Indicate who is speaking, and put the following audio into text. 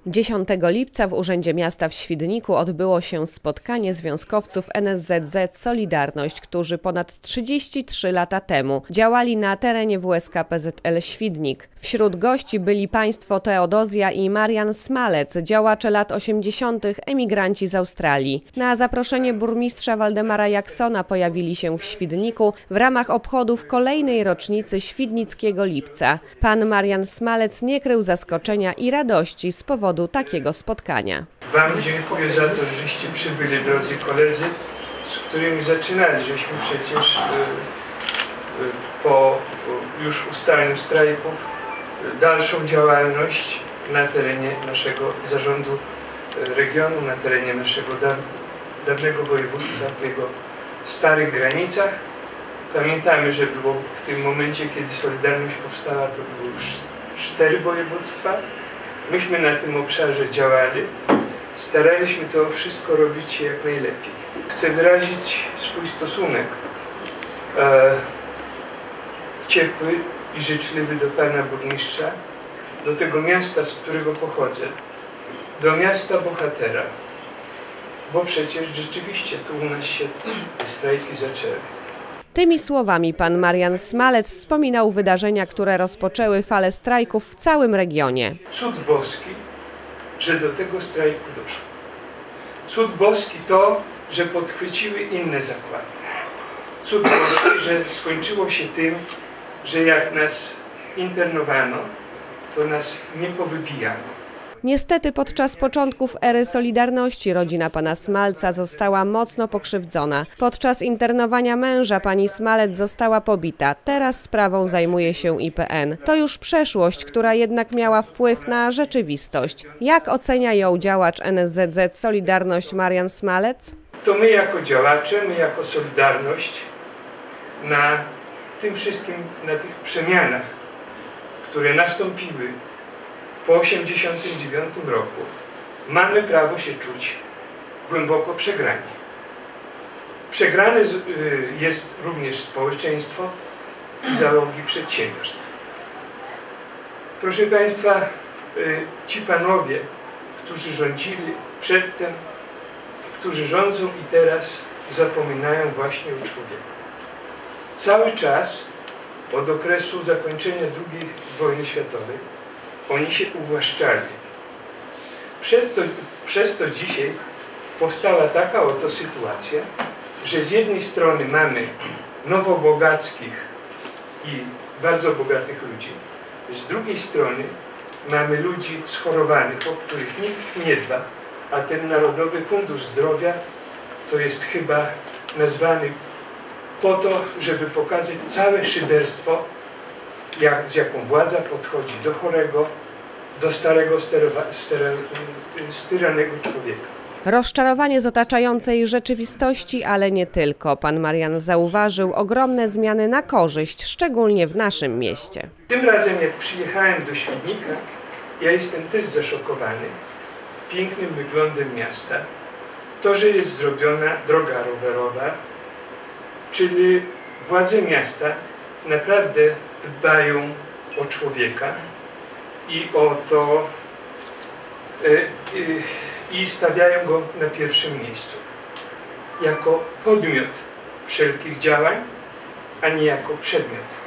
Speaker 1: 10 lipca w Urzędzie Miasta w Świdniku odbyło się spotkanie związkowców NSZZ Solidarność, którzy ponad 33 lata temu działali na terenie WSK PZL Świdnik. Wśród gości byli państwo Teodozja i Marian Smalec, działacze lat 80., emigranci z Australii. Na zaproszenie burmistrza Waldemara Jaksona pojawili się w Świdniku w ramach obchodów kolejnej rocznicy Świdnickiego Lipca. Pan Marian Smalec nie krył zaskoczenia i radości z powodu takiego spotkania.
Speaker 2: Wam dziękuję za to, żeście przybyli, drodzy koledzy, z którymi zaczynali, żeśmy przecież po już ustaleniu strajków dalszą działalność na terenie naszego zarządu regionu, na terenie naszego dawnego województwa, w jego starych granicach. Pamiętamy, że było w tym momencie, kiedy Solidarność powstała, to były już 4 województwa. Myśmy na tym obszarze działali, staraliśmy to wszystko robić jak najlepiej. Chcę wyrazić swój stosunek ciepły i życzliwy do pana burmistrza, do tego miasta, z którego pochodzę, do miasta bohatera, bo przecież rzeczywiście tu u nas się te strajki zaczęły.
Speaker 1: Tymi słowami pan Marian Smalec wspominał wydarzenia, które rozpoczęły falę strajków w całym regionie.
Speaker 2: Cud boski, że do tego strajku doszło. Cud boski to, że podchwyciły inne zakłady. Cud boski, że skończyło się tym, że jak nas internowano, to nas nie powybijano.
Speaker 1: Niestety podczas początków ery Solidarności rodzina pana Smalca została mocno pokrzywdzona. Podczas internowania męża pani Smalec została pobita. Teraz sprawą zajmuje się IPN. To już przeszłość, która jednak miała wpływ na rzeczywistość. Jak ocenia ją działacz NSZZ Solidarność Marian Smalec?
Speaker 2: To my jako działacze, my jako Solidarność na tym wszystkim, na tych przemianach, które nastąpiły po 1989 roku, mamy prawo się czuć głęboko przegrani. Przegrane jest również społeczeństwo i załogi przedsiębiorstw. Proszę Państwa, ci panowie, którzy rządzili przedtem, którzy rządzą i teraz, zapominają właśnie o człowieku. Cały czas od okresu zakończenia II wojny światowej oni się uwłaszczali. Przez to dzisiaj powstała taka oto sytuacja, że z jednej strony mamy nowobogackich i bardzo bogatych ludzi, z drugiej strony mamy ludzi schorowanych, o których nikt nie dba, a ten Narodowy Fundusz Zdrowia to jest chyba nazwany po to, żeby pokazać całe szyderstwo, z jaką władza podchodzi do chorego, do starego, styranego człowieka.
Speaker 1: Rozczarowanie z otaczającej rzeczywistości, ale nie tylko. Pan Marian zauważył ogromne zmiany na korzyść, szczególnie w naszym mieście.
Speaker 2: Tym razem, jak przyjechałem do Świdnika, ja jestem też zaszokowany pięknym wyglądem miasta. To, że jest zrobiona droga rowerowa, czyli władze miasta naprawdę dbają o człowieka i o to i stawiają go na pierwszym miejscu. Jako podmiot wszelkich działań, a nie jako przedmiot.